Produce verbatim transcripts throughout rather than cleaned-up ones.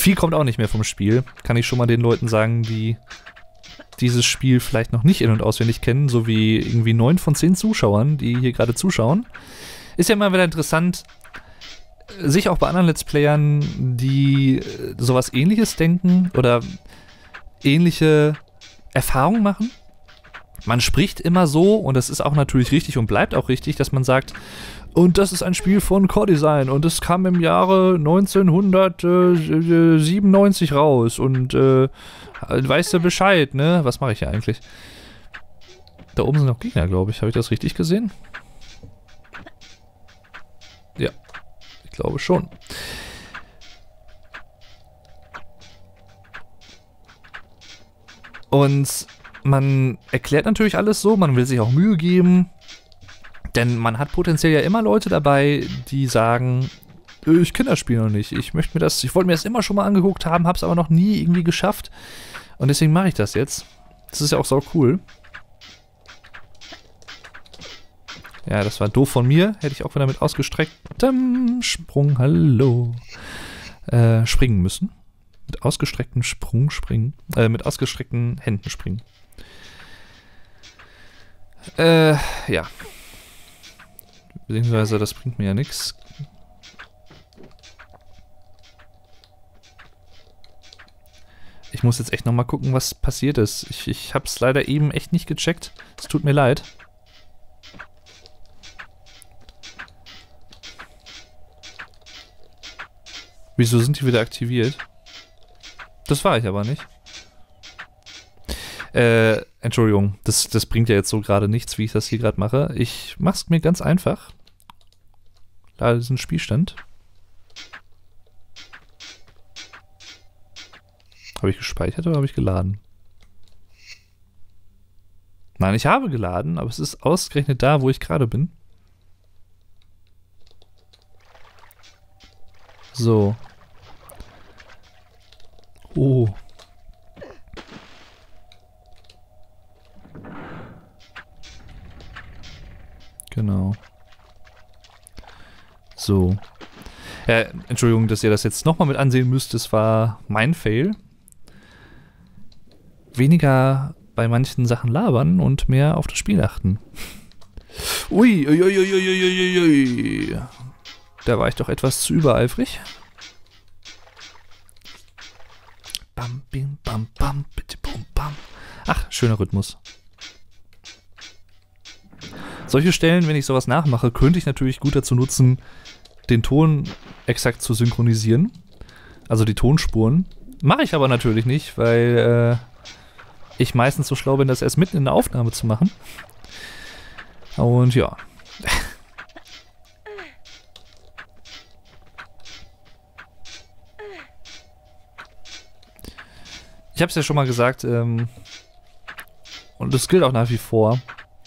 Viel kommt auch nicht mehr vom Spiel. Kann ich schon mal den Leuten sagen, die dieses Spiel vielleicht noch nicht in- und auswendig kennen, so wie irgendwie neun von zehn Zuschauern, die hier gerade zuschauen. Ist ja immer wieder interessant, sich auch bei anderen Let's Playern, die sowas Ähnliches denken oder ähnliche Erfahrungen machen. Man spricht immer so, und das ist auch natürlich richtig und bleibt auch richtig, dass man sagt, und das ist ein Spiel von Core Design und es kam im Jahre neunzehnhundertsiebenundneunzig raus und äh, weißt du Bescheid, ne? Was mache ich hier eigentlich? Da oben sind noch Gegner, glaube ich. Habe ich das richtig gesehen? Ja, ich glaube schon. Und man erklärt natürlich alles so, man will sich auch Mühe geben, denn man hat potenziell ja immer Leute dabei, die sagen, ich kenne das Spiel noch nicht, ich möchte mir das, ich wollte mir das immer schon mal angeguckt haben, habe es aber noch nie irgendwie geschafft und deswegen mache ich das jetzt. Das ist ja auch sau cool. Ja, das war doof von mir, hätte ich auch wieder mit ausgestrecktem Sprung, hallo, äh, springen müssen. Mit ausgestrecktem Sprung springen, äh, mit ausgestreckten Händen springen. Äh, ja. Beziehungsweise, das bringt mir ja nichts. Ich muss jetzt echt nochmal gucken, was passiert ist. Ich, ich habe es leider eben echt nicht gecheckt. Es tut mir leid. Wieso sind die wieder aktiviert? Das war ich aber nicht. Äh, Entschuldigung, das, das bringt ja jetzt so gerade nichts, wie ich das hier gerade mache. Ich mach's mir ganz einfach. Lade diesen Spielstand. Habe ich gespeichert oder habe ich geladen? Nein, ich habe geladen, aber es ist ausgerechnet da, wo ich gerade bin. So. Oh. Genau. So. Ja, Entschuldigung, dass ihr das jetzt nochmal mit ansehen müsst. Es war mein Fail. Weniger bei manchen Sachen labern und mehr auf das Spiel achten. Ui, ui, ui, ui, ui, ui, ui. Da war ich doch etwas zu übereifrig. Bam, bim, bam, bam, bitte, bum, bam. Ach, schöner Rhythmus. Solche Stellen, wenn ich sowas nachmache, könnte ich natürlich gut dazu nutzen, den Ton exakt zu synchronisieren. Also die Tonspuren. Mache ich aber natürlich nicht, weil äh, ich meistens so schlau bin, das erst mitten in der Aufnahme zu machen. Und ja. Ich habe es ja schon mal gesagt, ähm, und das gilt auch nach wie vor.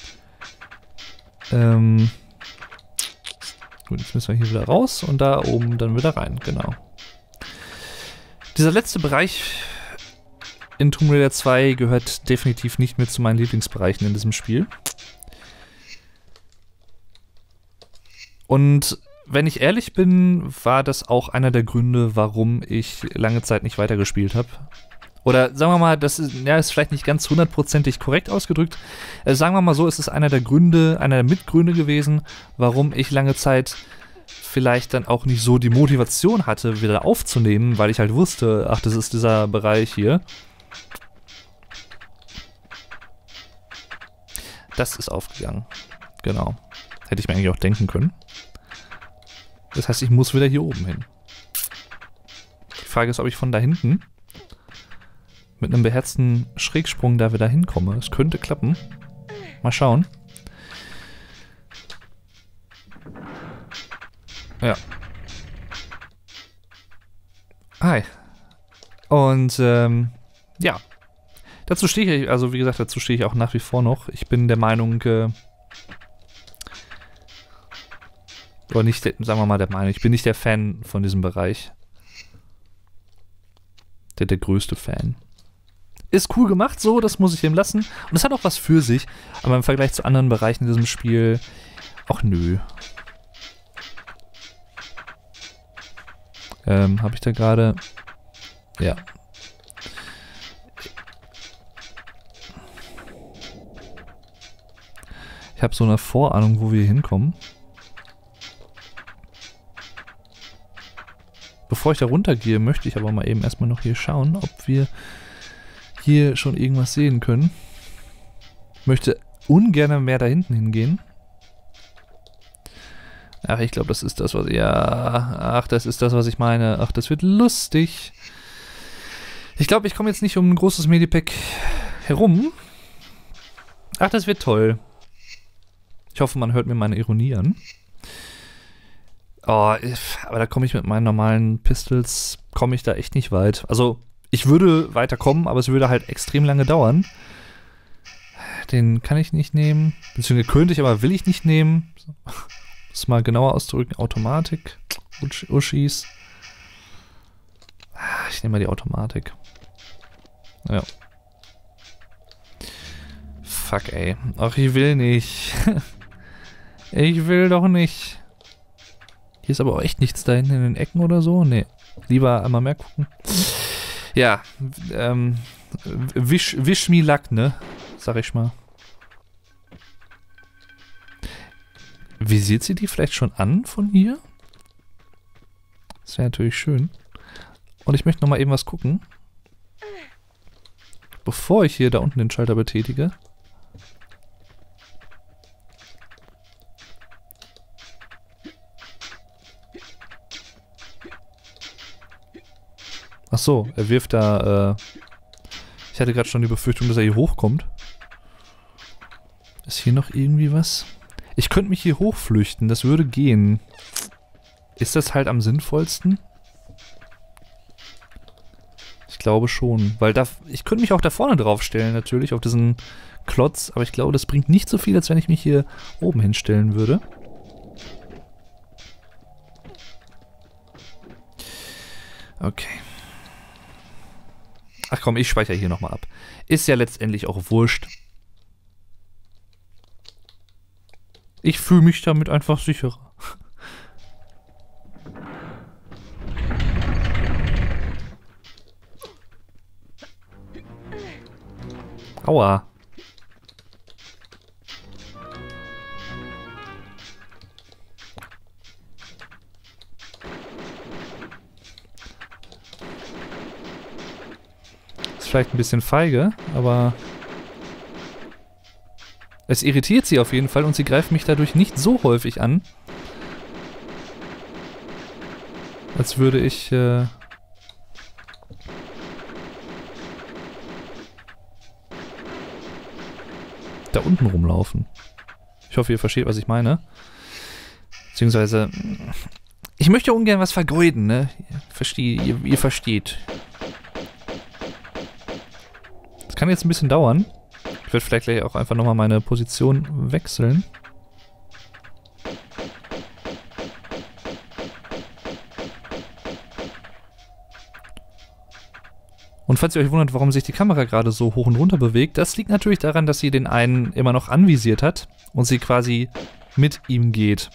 Ähm, gut, jetzt müssen wir hier wieder raus und da oben dann wieder rein, genau. Dieser letzte Bereich in Tomb Raider zwei gehört definitiv nicht mehr zu meinen Lieblingsbereichen in diesem Spiel. Und wenn ich ehrlich bin, war das auch einer der Gründe, warum ich lange Zeit nicht weitergespielt habe. Oder sagen wir mal, das ist, ja, ist vielleicht nicht ganz hundertprozentig korrekt ausgedrückt. Äh, sagen wir mal so, es ist einer der Gründe, einer der Mitgründe gewesen, warum ich lange Zeit vielleicht dann auch nicht so die Motivation hatte, wieder aufzunehmen, weil ich halt wusste, ach, das ist dieser Bereich hier. Das ist aufgegangen. Genau. Hätte ich mir eigentlich auch denken können. Das heißt, ich muss wieder hier oben hin. Die Frage ist, ob ich von da hinten mit einem beherzten Schrägsprung da wieder hinkomme. Es könnte klappen. Mal schauen. Ja. Hi. Und, ähm, ja. Dazu stehe ich, also wie gesagt, dazu stehe ich auch nach wie vor noch. Ich bin der Meinung, äh, oder nicht, der, sagen wir mal der Meinung, ich bin nicht der Fan von diesem Bereich. Der, der größte Fan. Ist cool gemacht, so, das muss ich ihm lassen. Und es hat auch was für sich, aber im Vergleich zu anderen Bereichen in diesem Spiel, auch nö. Ähm, habe ich da gerade... Ja. Ich habe so eine Vorahnung, wo wir hinkommen. Bevor ich da runtergehe, möchte ich aber mal eben erstmal noch hier schauen, ob wir hier schon irgendwas sehen können. Ich möchte ungern mehr da hinten hingehen. Ach, ich glaube, das ist das, was... Ja, ach, das ist das, was ich meine. Ach, das wird lustig. Ich glaube, ich komme jetzt nicht um ein großes Medipack herum. Ach, das wird toll. Ich hoffe, man hört mir meine Ironie an. Oh, aber da komme ich mit meinen normalen Pistols, komme ich da echt nicht weit. Also, ich würde weiterkommen, aber es würde halt extrem lange dauern. Den kann ich nicht nehmen. Beziehungsweise könnte ich, aber will ich nicht nehmen. Das mal genauer auszudrücken. Automatik. Uschis. Ich nehme mal die Automatik. Ja. Fuck, ey. Ach, ich will nicht. Ich will doch nicht. Hier ist aber auch echt nichts da hinten in den Ecken oder so. Nee. Lieber einmal mehr gucken. Ja. Ähm. Wisch, wisch mi Lack, ne? Sag ich mal. Visiert sie die vielleicht schon an von hier? Das wäre natürlich schön. Und ich möchte noch mal eben was gucken. Bevor ich hier da unten den Schalter betätige. Ach so, er wirft da, äh... Ich hatte gerade schon die Befürchtung, dass er hier hochkommt. Ist hier noch irgendwie was? Ich könnte mich hier hochflüchten, das würde gehen. Ist das halt am sinnvollsten? Ich glaube schon, weil da... Ich könnte mich auch da vorne drauf stellen, natürlich, auf diesen Klotz, aber ich glaube, das bringt nicht so viel, als wenn ich mich hier oben hinstellen würde. Okay. Ach komm, ich speichere hier nochmal ab. Ist ja letztendlich auch wurscht. Ich fühle mich damit einfach sicherer. Aua. Ist vielleicht ein bisschen feige, aber es irritiert sie auf jeden Fall und sie greift mich dadurch nicht so häufig an, als würde ich äh da unten rumlaufen. Ich hoffe, ihr versteht, was ich meine. Beziehungsweise, ich möchte ungern was vergeuden, ne? Verstehe, ihr, ihr versteht. Das kann jetzt ein bisschen dauern. Ich werde vielleicht gleich auch einfach nochmal meine Position wechseln. Und falls ihr euch wundert, warum sich die Kamera gerade so hoch und runter bewegt, das liegt natürlich daran, dass sie den einen immer noch anvisiert hat und sie quasi mit ihm geht.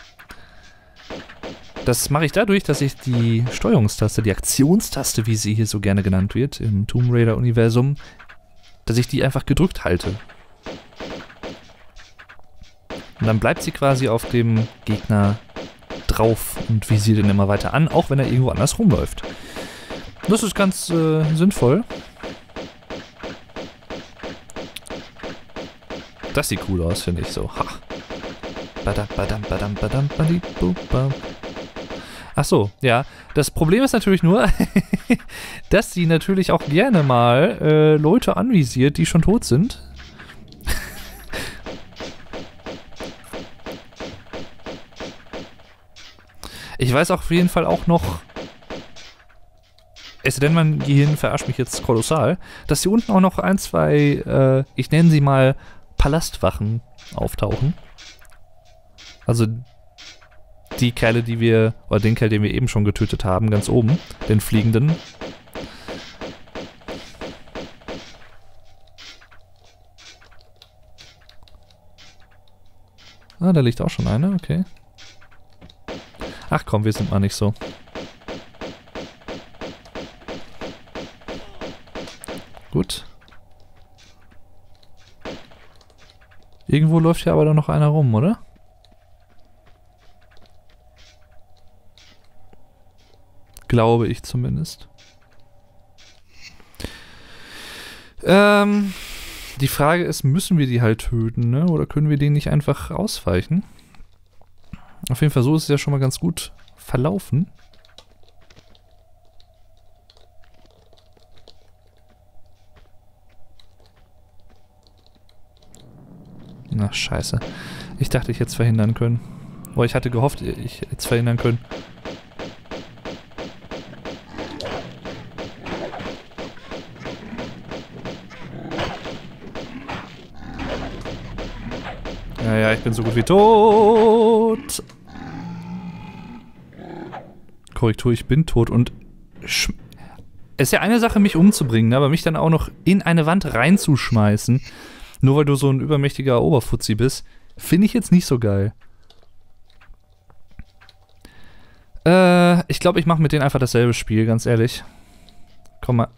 Das mache ich dadurch, dass ich die Steuerungstaste, die Aktionstaste, wie sie hier so gerne genannt wird, im Tomb Raider-Universum, dass ich die einfach gedrückt halte. Und dann bleibt sie quasi auf dem Gegner drauf und visiert ihn immer weiter an, auch wenn er irgendwo anders rumläuft. Das ist ganz äh, sinnvoll. Das sieht cool aus, finde ich so. Ha. Badam, badam, badam, badam, badibubam. Ach so, ja. Das Problem ist natürlich nur, dass sie natürlich auch gerne mal äh, Leute anvisiert, die schon tot sind. Ich weiß auf jeden Fall auch noch, es denn mein Gehirn verarscht mich jetzt kolossal, dass hier unten auch noch ein, zwei, äh, ich nenne sie mal Palastwachen auftauchen. Also die Kerle, die wir, oder den Kerl, den wir eben schon getötet haben, ganz oben, den Fliegenden. Ah, da liegt auch schon einer, okay. Ach komm, wir sind mal nicht so. Gut. Irgendwo läuft hier aber doch noch einer rum, oder? Glaube ich zumindest. Ähm, die Frage ist, müssen wir die halt töten, ne? Oder können wir den nicht einfach ausweichen? Auf jeden Fall, so ist es ja schon mal ganz gut verlaufen. Na, scheiße. Ich dachte, ich hätte es verhindern können. Oder ich hatte gehofft, ich hätte es verhindern können. Ja, ja, ich bin so gut wie tot. Korrektur, ich bin tot und... Es ist ja eine Sache, mich umzubringen, aber mich dann auch noch in eine Wand reinzuschmeißen, nur weil du so ein übermächtiger Oberfuzzi bist, finde ich jetzt nicht so geil. Äh, ich glaube, ich mache mit denen einfach dasselbe Spiel, ganz ehrlich. Komm mal.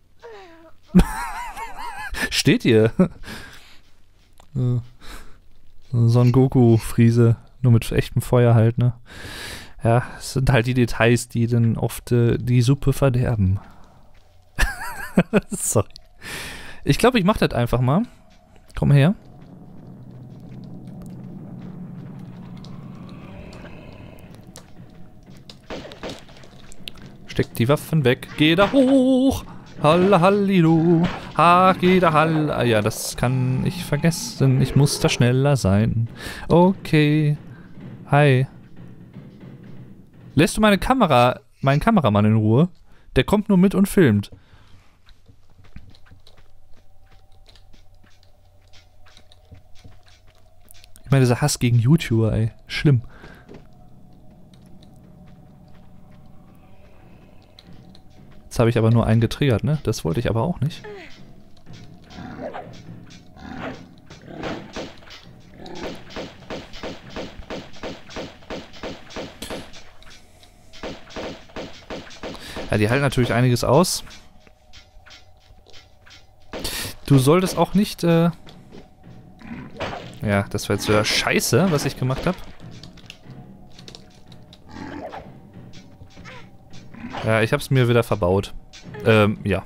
Steht hier. Son Goku-Friese, nur mit echtem Feuer halt, ne? Ja, es sind halt die Details, die dann oft äh, die Suppe verderben. Sorry. Ich glaube, ich mache das einfach mal. Komm her. Steck die Waffen weg. Geh da hoch. Halla hallidu. Ha, geh da hall. Ah, ja, das kann ich vergessen. Ich muss da schneller sein. Okay. Hi. Lässt du meine Kamera, meinen Kameramann in Ruhe? Der kommt nur mit und filmt. Ich meine, dieser Hass gegen YouTuber, ey. Schlimm. Jetzt habe ich aber nur einen getriggert, ne? Das wollte ich aber auch nicht. Ja, die halten natürlich einiges aus. Du solltest auch nicht, äh... Ja, das war jetzt wieder scheiße, was ich gemacht habe. Ja, ich hab's mir wieder verbaut. Ähm, ja.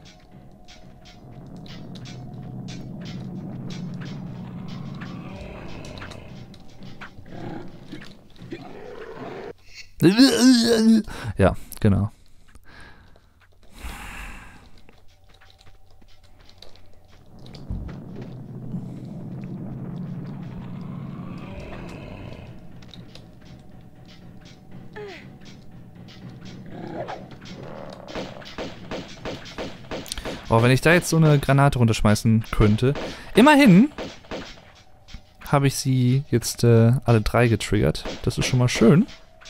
Ja, genau. Oh, wenn ich da jetzt so eine Granate runterschmeißen könnte. Immerhin habe ich sie jetzt äh, alle drei getriggert. Das ist schon mal schön.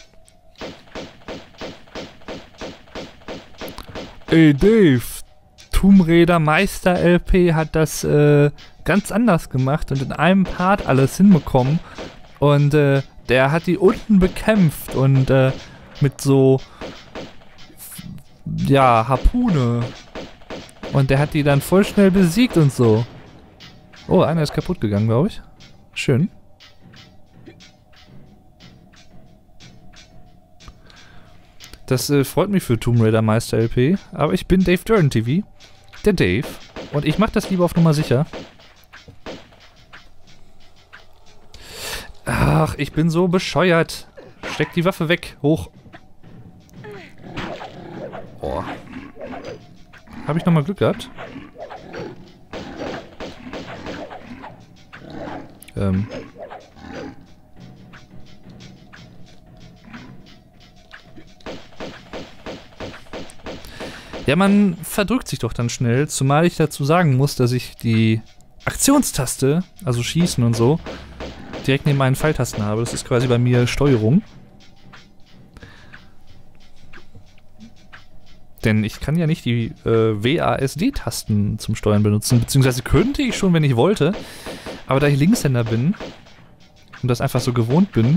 Ey Dave, Tomb Raider Meister L P hat das äh, ganz anders gemacht und in einem Part alles hinbekommen. Und äh, der hat die unten bekämpft und äh, mit so ja, Harpune. Und der hat die dann voll schnell besiegt und so. Oh, einer ist kaputt gegangen, glaube ich. Schön. Das äh, freut mich für Tomb Raider Meister L P. Aber ich bin Dave Duran T V. Der Dave. Und ich mache das lieber auf Nummer sicher. Ach, ich bin so bescheuert. Steck die Waffe weg. Hoch. Oh. Habe ich nochmal Glück gehabt? Ähm. Ja, man verdrückt sich doch dann schnell, zumal ich dazu sagen muss, dass ich die Aktionstaste, also Schießen und so, direkt neben meinen Pfeiltasten habe. Das ist quasi bei mir Steuerung. Denn ich kann ja nicht die äh, W A S D-Tasten zum Steuern benutzen, beziehungsweise könnte ich schon, wenn ich wollte. Aber da ich Linkshänder bin und das einfach so gewohnt bin,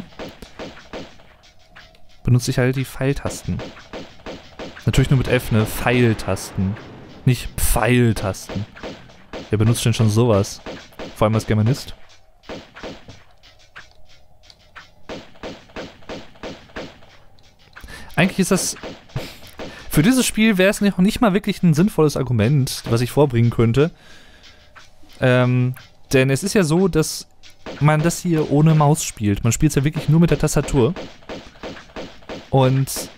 benutze ich halt die Pfeiltasten. Natürlich nur mit F, ne? Pfeiltasten. Nicht Pfeil. Pfeiltasten. Wer benutzt denn schon sowas? Vor allem als Germanist. Eigentlich ist das... Für dieses Spiel wäre es noch nicht mal wirklich ein sinnvolles Argument, was ich vorbringen könnte. Ähm, denn es ist ja so, dass man das hier ohne Maus spielt. Man spielt es ja wirklich nur mit der Tastatur. Und...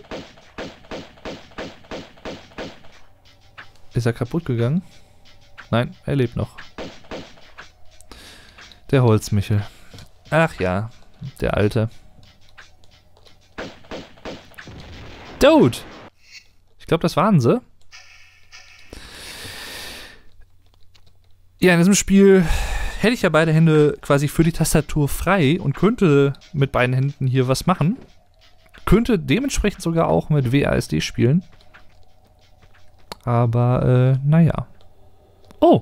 Ist er kaputt gegangen? Nein, er lebt noch. Der Holzmichel. Ach ja, der Alte. Dude! Ich glaube, das waren sie. Ja, in diesem Spiel hätte ich ja beide Hände quasi für die Tastatur frei und könnte mit beiden Händen hier was machen. Könnte dementsprechend sogar auch mit W A S D spielen. Aber, äh, naja. Oh!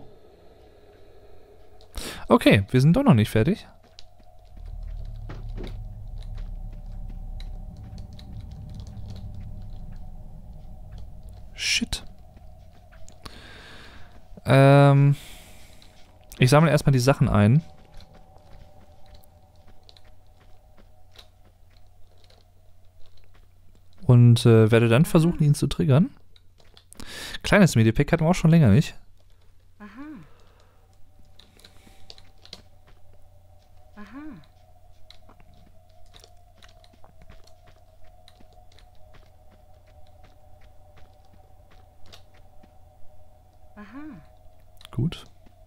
Okay, wir sind doch noch nicht fertig. Shit. Ähm... Ich sammle erstmal die Sachen ein. Und äh, werde dann versuchen, ihn zu triggern. Kleines Medipack hatten wir auch schon länger nicht. Aha. Aha. Aha. Gut.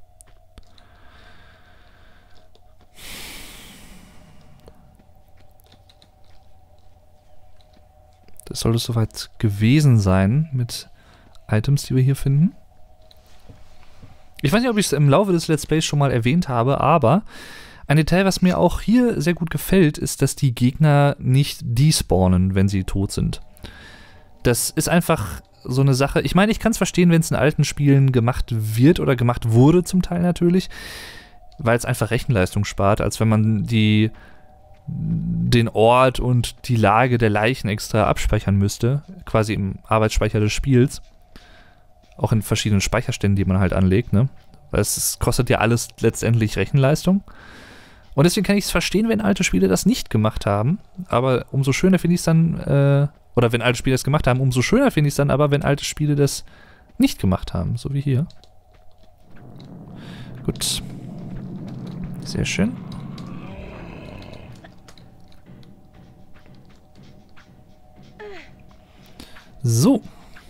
Das sollte soweit gewesen sein mit Items, die wir hier finden. Ich weiß nicht, ob ich es im Laufe des Let's Plays schon mal erwähnt habe, aber ein Detail, was mir auch hier sehr gut gefällt, ist, dass die Gegner nicht despawnen, wenn sie tot sind. Das ist einfach so eine Sache. Ich meine, ich kann es verstehen, wenn es in alten Spielen gemacht wird oder gemacht wurde zum Teil natürlich, weil es einfach Rechenleistung spart, als wenn man die den Ort und die Lage der Leichen extra abspeichern müsste, quasi im Arbeitsspeicher des Spiels. Auch in verschiedenen Speicherständen, die man halt anlegt, ne? Weil es, es kostet ja alles letztendlich Rechenleistung. Und deswegen kann ich es verstehen, wenn alte Spiele das nicht gemacht haben. Aber umso schöner finde ich es dann, äh, oder wenn alte Spiele das gemacht haben, umso schöner finde ich es dann aber, wenn alte Spiele das nicht gemacht haben. So wie hier. Gut. Sehr schön. So.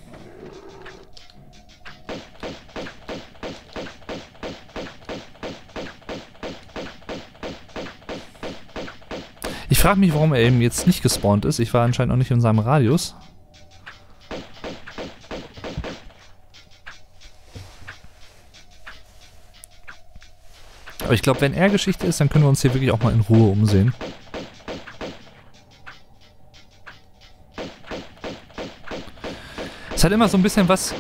Ich frage mich, warum er eben jetzt nicht gespawnt ist. Ich war anscheinend auch nicht in seinem Radius. Aber ich glaube, wenn er Geschichte ist, dann können wir uns hier wirklich auch mal in Ruhe umsehen. Es hat immer so ein bisschen was,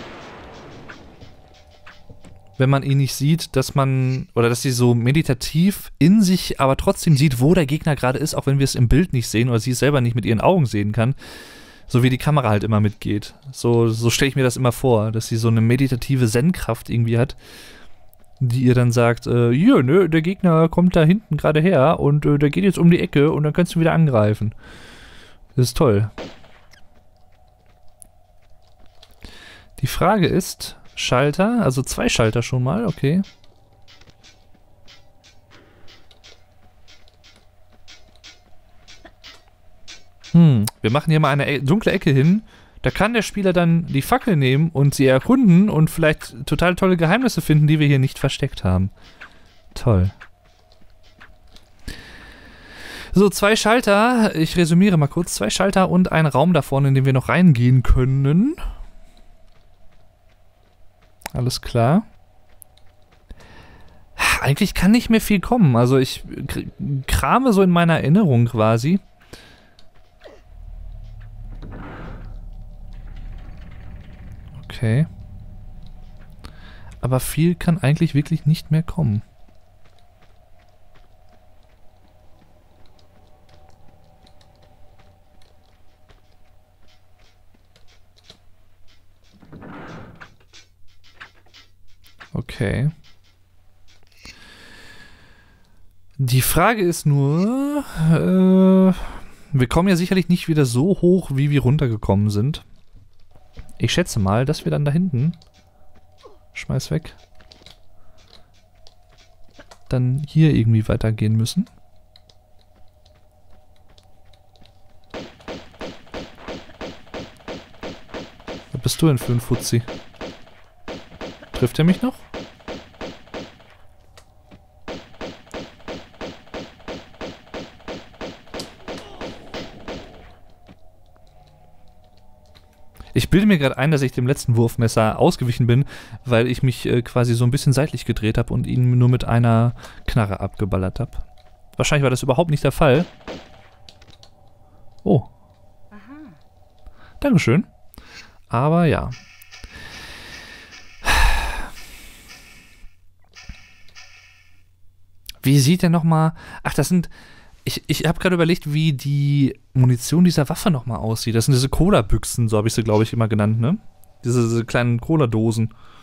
wenn man ihn nicht sieht, dass man, oder dass sie so meditativ in sich, aber trotzdem sieht, wo der Gegner gerade ist, auch wenn wir es im Bild nicht sehen oder sie es selber nicht mit ihren Augen sehen kann, so wie die Kamera halt immer mitgeht. So, so stelle ich mir das immer vor, dass sie so eine meditative Zen-Kraft irgendwie hat, die ihr dann sagt, äh, ja, ne, der Gegner kommt da hinten gerade her und äh, der geht jetzt um die Ecke und dann kannst du wieder angreifen. Das ist toll. Die Frage ist, Schalter, also zwei Schalter schon mal, okay. Hm, wir machen hier mal eine e- dunkle Ecke hin. Da kann der Spieler dann die Fackel nehmen und sie erkunden und vielleicht total tolle Geheimnisse finden, die wir hier nicht versteckt haben. Toll. So, zwei Schalter, ich resümiere mal kurz, zwei Schalter und ein Raum da vorne, in den wir noch reingehen können. Alles klar. Eigentlich kann nicht mehr viel kommen. Also ich krame so in meiner Erinnerung quasi. Okay. Aber viel kann eigentlich wirklich nicht mehr kommen. Okay. Die Frage ist nur, äh, wir kommen ja sicherlich nicht wieder so hoch, wie wir runtergekommen sind. Ich schätze mal, dass wir dann da hinten, schmeiß weg, dann hier irgendwie weitergehen müssen. Was bist du denn für ein Fuzzi? Trifft er mich noch? Ich bilde mir gerade ein, dass ich dem letzten Wurfmesser ausgewichen bin, weil ich mich äh, quasi so ein bisschen seitlich gedreht habe und ihn nur mit einer Knarre abgeballert habe. Wahrscheinlich war das überhaupt nicht der Fall. Oh. Aha. Dankeschön. Aber ja. Wie sieht der nochmal... Ach, das sind... Ich, ich habe gerade überlegt, wie die Munition dieser Waffe nochmal aussieht. Das sind diese Cola-Büchsen, so habe ich sie, glaube ich, immer genannt, ne? Diese, diese kleinen Cola-Dosen.